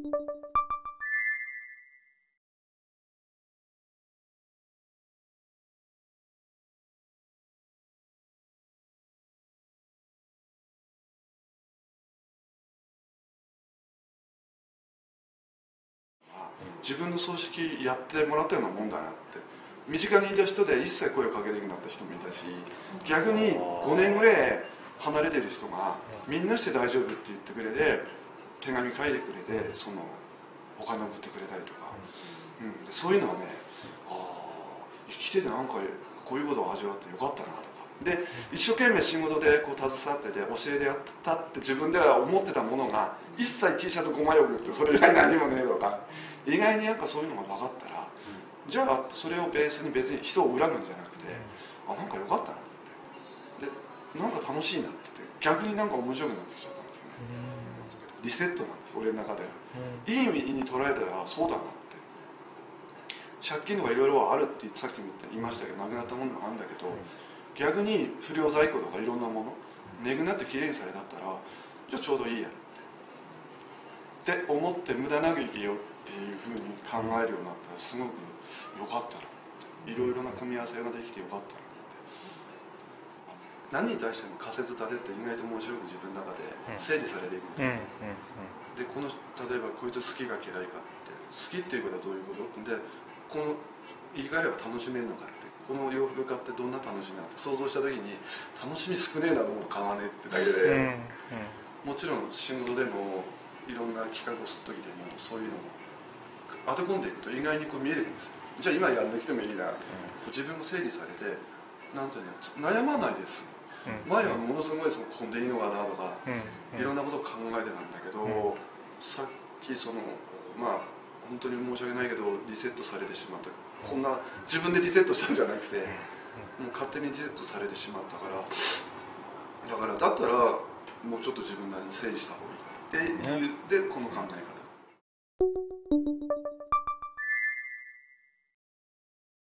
自分の葬式やってもらったようなもんだなって。身近にいた人で一切声をかけなくなった人もいたし、逆に5年ぐらい離れてる人がみんなして大丈夫って言ってくれて、手紙書いてくれて、そのお金送ってくれたりとか、そういうのはね、生きててなんかこういうことを味わってよかったなとか。で一生懸命仕事でこう携わってて教えでやったって自分では思ってたものが一切 T シャツ5枚送ってそれ以来何もねえとか、意外になんかそういうのが分かったら、じゃあそれをベースに別に人を恨むんじゃなくて、なんかよかったなって、でなんか楽しいなって、逆になんか面白くなってきちゃったんですよね。リセットなんです、俺の中で。いい意味に捉えたらそうだなって。借金とかいろいろあるってさっきも言いましたけど、なくなったものもあるんだけど、逆に不良在庫とかいろんなものねぐなってきれいにされたったら、じゃあちょうどいいやって思って無駄なく生きようっていうふうに考えるようになったら、すごく良かったなって、いろいろな組み合わせができてよかったなって。何に対しても仮説立てって意外と面白く自分の中で整理されていくんですよ。でこの例えばこいつ好きか嫌いかって、好きっていうことはどういうことで、この言い換えれば楽しめるのかって、この洋服買ってどんな楽しみなのって想像した時に、楽しみ少ねえなと思うと買わねえってだけで、もちろん仕事でもいろんな企画をする時でもそういうのを当て込んでいくと意外にこう見えてくるんですよ。じゃあ今やんなくてもいいな、自分が整理されて、なんていうの、悩まないです。前はものすごいこんでいいのかなとか、いろんなことを考えてたんだけど、さっきそのまあ本当に申し訳ないけどリセットされてしまった。こんな自分でリセットしたんじゃなくて、もう勝手にリセットされてしまったから、だったらもうちょっと自分なりに整理した方がいいっていうでこの考え方。